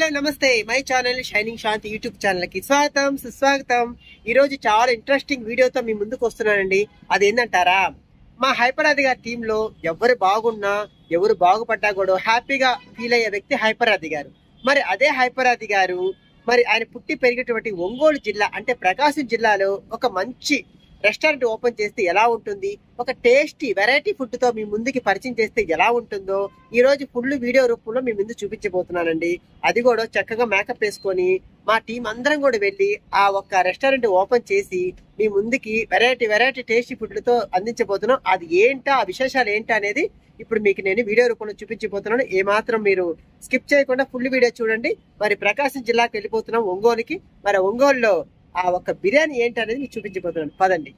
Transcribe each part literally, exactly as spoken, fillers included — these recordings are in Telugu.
హలో నమస్తే my channel shining Shanti YouTube channel కి స్వాగతం సుస్వాగతం. ఈ రోజు చాలా ఇంట్రెస్టింగ్ వీడియోతో మీ ముందుకు వస్తున్నానండి. అదేంటంటారా, మా హైపర్ ఆది గారి టీమ్ లో ఎవరు బాగున్నా ఎవరు బాగుపడ్డా కూడా హ్యాపీగా ఫీల్ అయ్యే వ్యక్తి హైపర్ ఆది గారు. మరి అదే హైపర్ ఆది గారు మరి ఆయన పుట్టి పెరిగేటువంటి ఒంగోలు జిల్లా అంటే ప్రకాశం జిల్లాలో ఒక మంచి రెస్టారెంట్ ఓపెన్ చేస్తే ఎలా ఉంటుంది, ఒక టేస్టీ వెరైటీ ఫుడ్ తో మీ ముందుకి పరిచయం చేస్తే ఎలా ఉంటుందో ఈ రోజు ఫుల్ వీడియో రూపంలో మీ ముందు చూపించబోతున్నానండి. అది కూడా చక్కగా మేకప్ వేసుకొని మా టీం అందరం కూడా వెళ్ళి ఆ ఒక్క రెస్టారెంట్ ఓపెన్ చేసి మీ ముందుకి వెరైటీ వెరైటీ టేస్టీ ఫుడ్లతో అందించబోతున్నాం. అది ఏంటా, ఆ విశేషాలు ఏంటా అనేది ఇప్పుడు మీకు నేను వీడియో రూపంలో చూపించబోతున్నాను. ఏమాత్రం మీరు స్కిప్ చేయకుండా ఫుల్ వీడియో చూడండి. మరి ప్రకాశం జిల్లాకి వెళ్ళిపోతున్నాం, ఒంగోలుకి. మరి ఒంగోలులో ఆ ఒక్క బిర్యానీ ఏంటి అనేది మీకు చూపించబోతున్నాను, పదండి.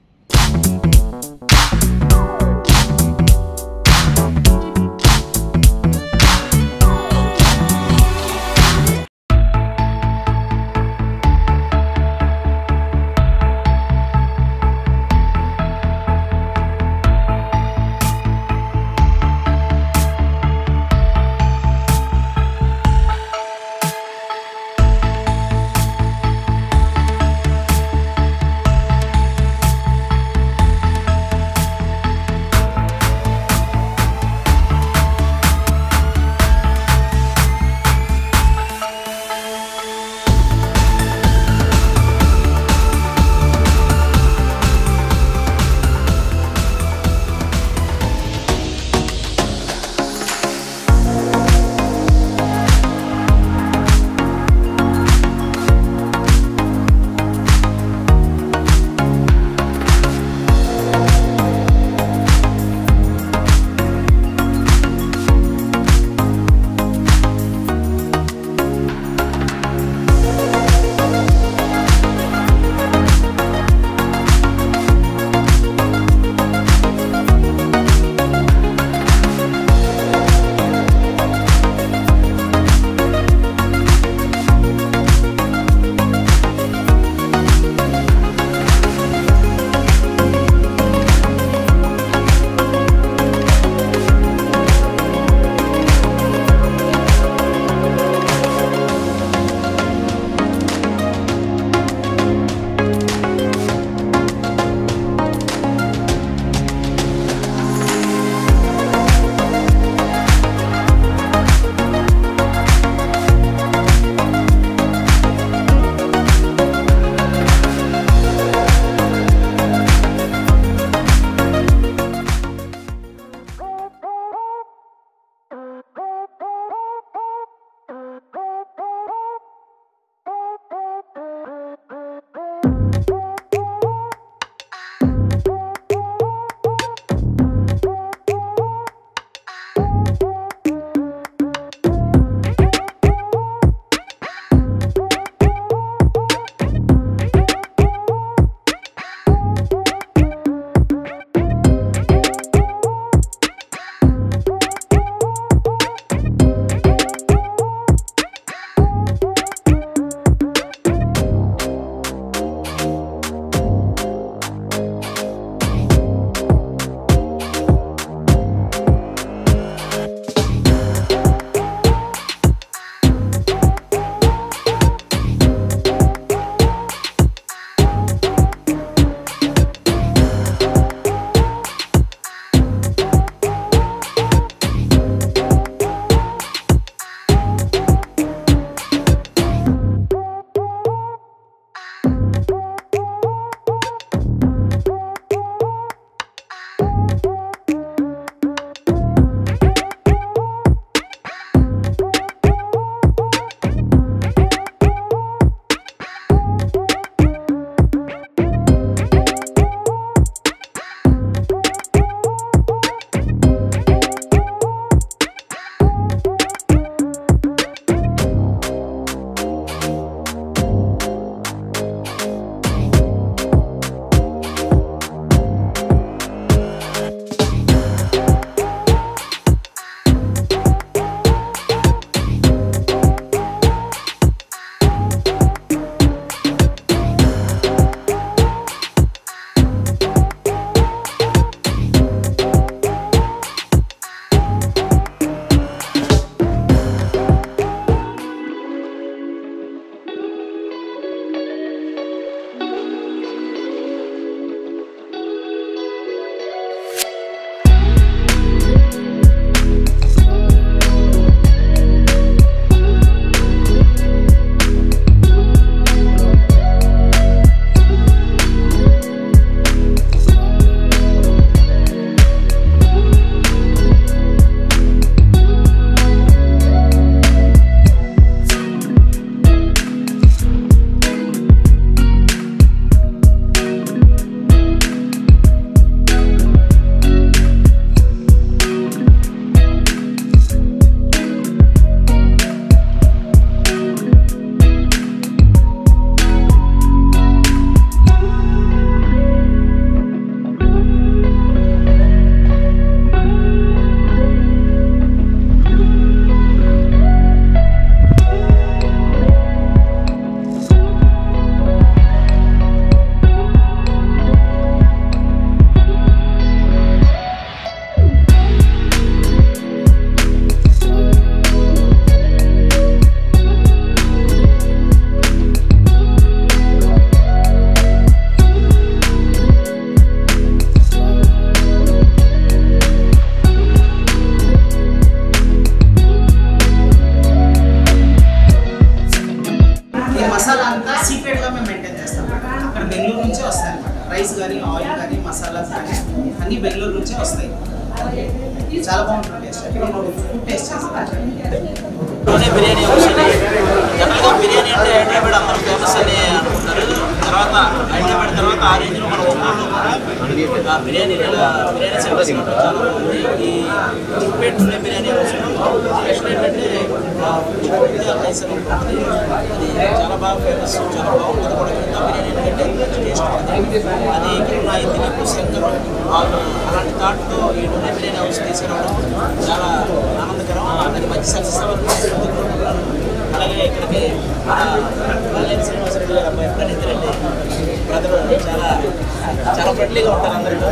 నుంచే వస్తాయి. చాలా బాగుంటుంది టేస్ట్. ఫుడ్ టేస్ట్ చేస్తాను బిర్యానీ వస్తుంది. జనరల్గా బిర్యానీ అంటే హైదరాబాద్ అందరూ ఫేమస్ అని అనుకుంటారు. తర్వాత హైదరాబాద్ తర్వాత ఆ రేంజ్లో మన ఒంగోలులో కూడా బిర్యానీ బిర్యానీ సర్వీస్ చాలా బాగుంది. ఈ చిక్పేట్ ఉండే బిర్యానీ స్పెషల్ ఏంటంటే కైసర్ ఉంటుంది. అది చాలా బాగా ఫేమస్, చాలా బాగుంటుంది కూడా. మిగతా బిర్యానీ ఎందుకంటే టేస్ట్ ఉంటుంది. అది ఇక్కడ ఇంటికి శంకర్ వాళ్ళు అలాంటి థాట్తో ఈ ఉండే బిర్యానీ హౌస్ తీసుకురావడం చాలా ఆనందకరం. అది మంచి సక్సెస్ అవ్వాలి. అలాగే ఇక్కడికి బాలేని శ్రీనివాసరెడ్డి గారు అబ్బాయి ప్రణీత్ రెడ్డి బ్రదర్ చాలా చాలా ఫ్రెండ్లీగా ఉంటారు అందరితో.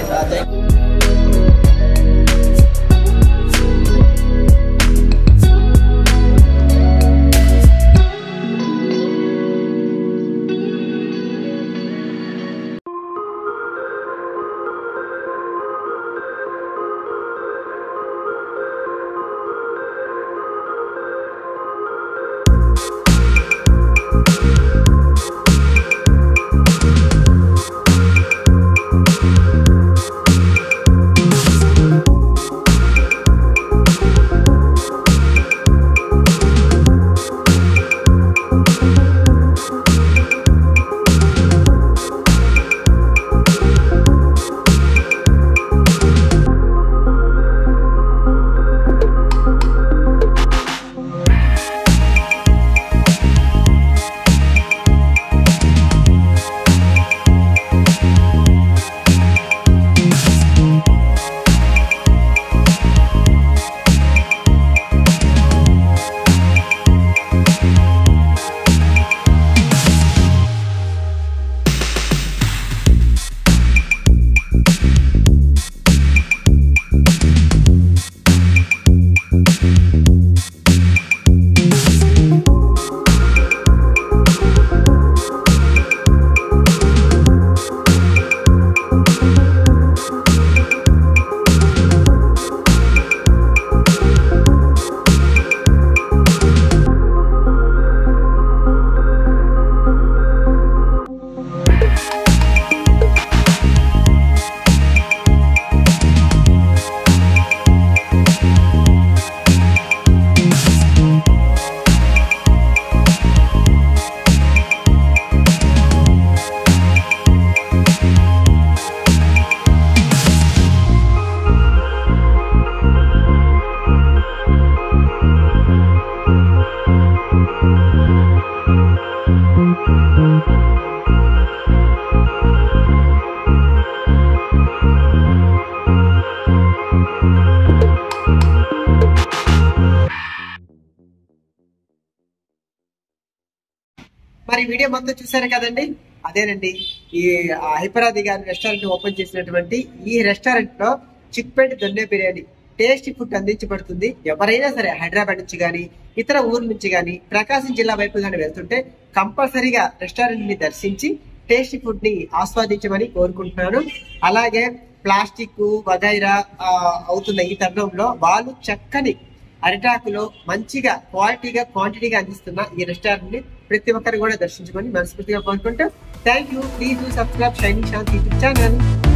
మరి వీడియో మొత్తం చూసారు కదండి. అదేనండి ఈ హైపరాది గారి రెస్టారెంట్ ఓపెన్ చేసినటువంటి ఈ రెస్టారెంట్ లో చిక్పేట దొన్నె బిర్యానీ టేస్టీ ఫుడ్ అందించబడుతుంది. ఎవరైనా సరే హైదరాబాద్ నుంచి గానీ ఇతర ఊరు నుంచి గానీ ప్రకాశం జిల్లా వైపు గానీ వెళ్తుంటే కంపల్సరీగా రెస్టారెంట్ ని దర్శించి టేస్టీ ఫుడ్ ని ఆస్వాదించమని కోరుకుంటున్నాను. అలాగే ప్లాస్టిక్ వగైరా అవుతున్న ఈ తరుణంలో వాళ్ళు చక్కని అరిటాకులో మంచిగా క్వాలిటీగా క్వాంటిటీగా అందిస్తున్న ఈ రెస్టారెంట్ ని ప్రతి ఒక్కరు కూడా దర్శించమని మనస్ఫూర్తిగా కోరుకుంటూ thank you. Please do subscribe shining Shanti YouTube channel.